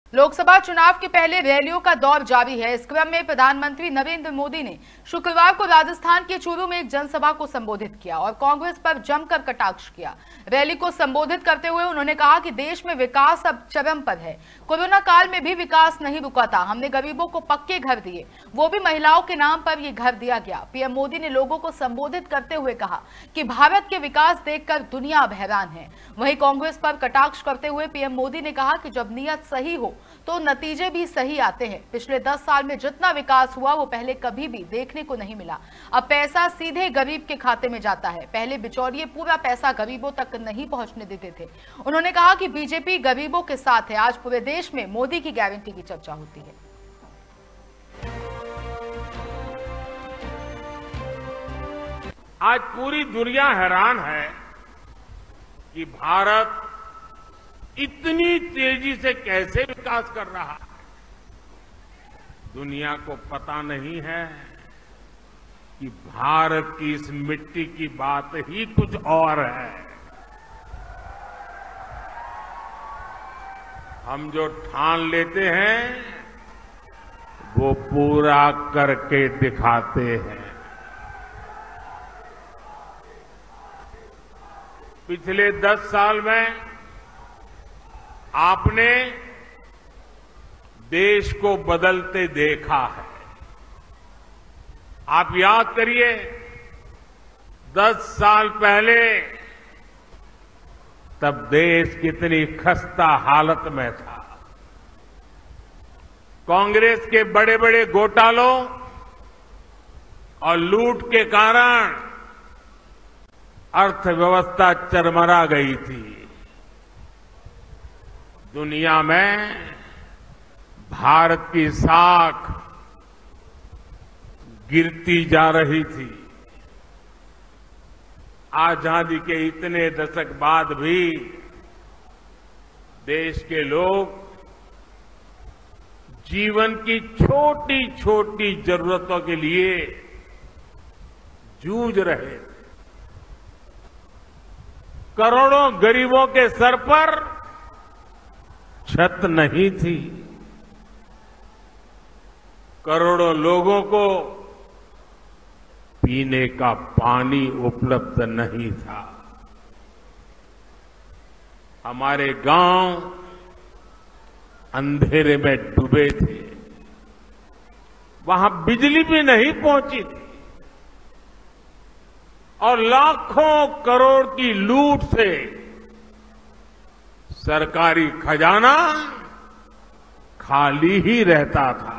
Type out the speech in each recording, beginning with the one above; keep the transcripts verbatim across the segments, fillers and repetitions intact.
लोकसभा चुनाव के पहले रैलियों का दौर जारी है। इस क्रम में प्रधानमंत्री नरेंद्र मोदी ने शुक्रवार को राजस्थान के चूरू में एक जनसभा को संबोधित किया और कांग्रेस पर जमकर कटाक्ष किया। रैली को संबोधित करते हुए उन्होंने कहा कि देश में विकास अब चरम पर है। कोरोना काल में भी विकास नहीं रुका था। हमने गरीबों को पक्के घर दिए, वो भी महिलाओं के नाम पर ये घर दिया गया। पीएम मोदी ने लोगों को संबोधित करते हुए कहा कि भारत के विकास देखकर दुनिया अब हैरान है। वहीं कांग्रेस पर कटाक्ष करते हुए पीएम मोदी ने कहा कि जब नीयत सही हो तो नतीजे भी सही आते हैं। पिछले दस साल में जितना विकास हुआ वो पहले कभी भी देखने को नहीं मिला। अब पैसा सीधे गरीब के खाते में जाता है। पहले बिचौलिए पूरा पैसा गरीबों तक नहीं पहुंचने देते थे। उन्होंने कहा कि बीजेपी गरीबों के साथ है। आज पूरे देश में मोदी की गारंटी की चर्चा होती है। आज पूरी दुनिया हैरान है कि भारत इतनी तेजी से कैसे विकास कर रहा है। दुनिया को पता नहीं है कि भारत की इस मिट्टी की बात ही कुछ और है। हम जो ठान लेते हैं वो पूरा करके दिखाते हैं। पिछले दस साल में आपने देश को बदलते देखा है। आप याद करिए, दस साल पहले तब देश कितनी खस्ता हालत में था। कांग्रेस के बड़े बड़े घोटालों और लूट के कारण अर्थव्यवस्था चरमरा गई थी। दुनिया में भारत की साख गिरती जा रही थी। आजादी के इतने दशक बाद भी देश के लोग जीवन की छोटी छोटी जरूरतों के लिए जूझ रहे थे। करोड़ों गरीबों के सर पर छत नहीं थी। करोड़ों लोगों को पीने का पानी उपलब्ध नहीं था। हमारे गांव अंधेरे में डूबे थे। वहां बिजली भी नहीं पहुंची थी और लाखों करोड़ की लूट से सरकारी खजाना खाली ही रहता था।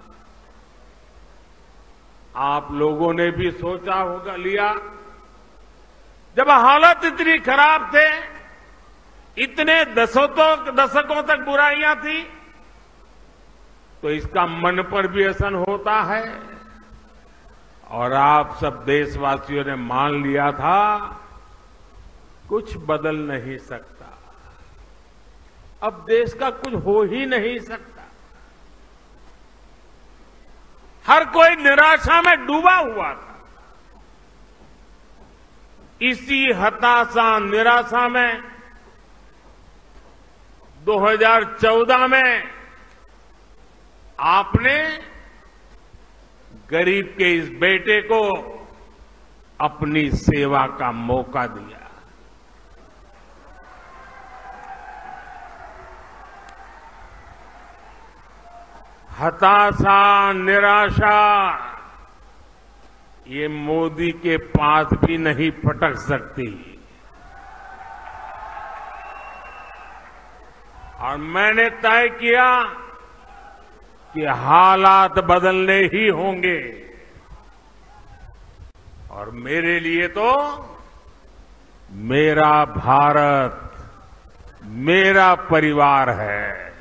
आप लोगों ने भी सोचा होगा लिया, जब हालत इतनी खराब थे, इतने दशकों दशकों तक बुराइयां थी, तो इसका मन पर भी असर होता है। और आप सब देशवासियों ने मान लिया था कुछ बदल नहीं सकता, अब देश का कुछ हो ही नहीं सकता। हर कोई निराशा में डूबा हुआ था। इसी हताशा निराशा में दो हज़ार चौदह में आपने गरीब के इस बेटे को अपनी सेवा का मौका दिया। हताशा निराशा ये मोदी के पास भी नहीं फटक सकती। और मैंने तय किया कि हालात बदलने ही होंगे। और मेरे लिए तो मेरा भारत मेरा परिवार है।